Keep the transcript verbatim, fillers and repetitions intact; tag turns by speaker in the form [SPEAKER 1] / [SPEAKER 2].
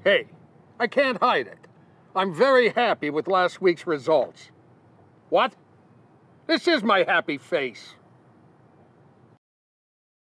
[SPEAKER 1] Hey, I can't hide it. I'm very happy with last week's results. What? This is my happy face.